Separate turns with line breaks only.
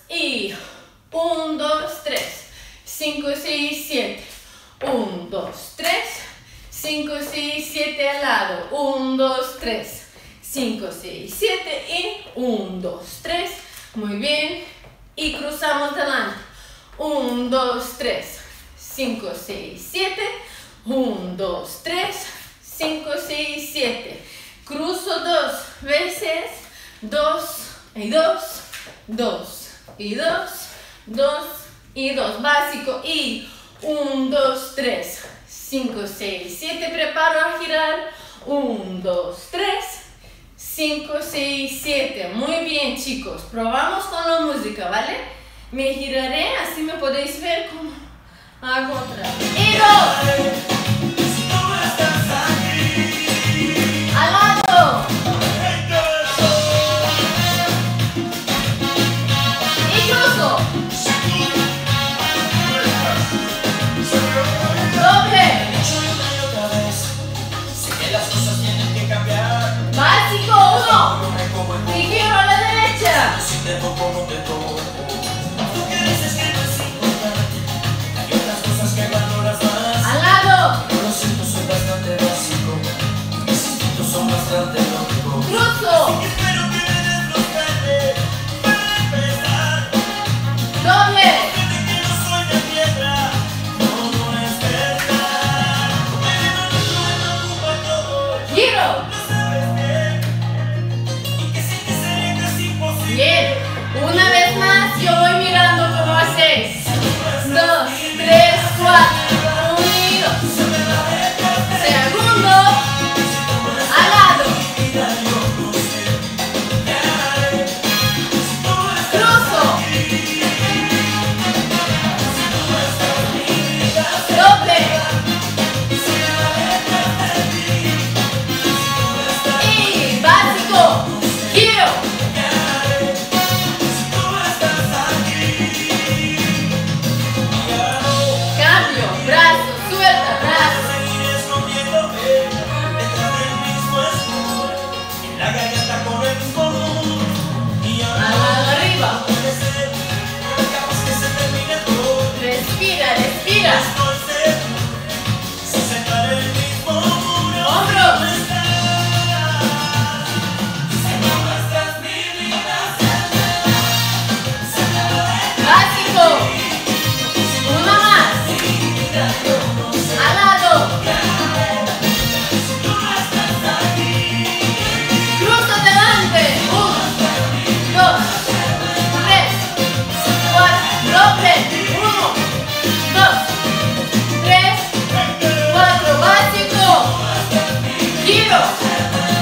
Y 1, 2, 3, 5, 6, 7. 1, 2, 3, 5, 6, 7 al lado. 1, 2, 3, 5, 6, 7 y 1, 2, 3. Muy bien. Y cruzamos delante. 1, 2, 3, 5, 6, 7. 1, 2, 3, 5, 6, 7. Cruzo 2 veces. 2 y 2. 2 y 2. 2 y 2. Básico. Y 1, 2, 3, 5, 6, 7. Preparo a girar. 1, 2, 3, 5, 6, 7. Muy bien, chicos. Probamos con la música, ¿vale? Me giraré, así me podéis ver cómo hago otra. Y 2. Al lado. Y cruzo. Doble. Básico 1. Y giro a la derecha. Al lado. Cruzo. Doble. Giro. Bien. Una vez más yo voy mirando cómo hacéis. 2, 3, 4. 1 y 2. Segundo. Al lado. Cruzo. Doble. Y básico. Giro. Cambio. Brazo. Suelta. Brazo. Arriba. Respira, respira. Hombros. Básico. Uno más. Al lado. Cruzo delante. 1, 2, 3, 4. Doble. 1, 2, 3, 4. Básico. Giro.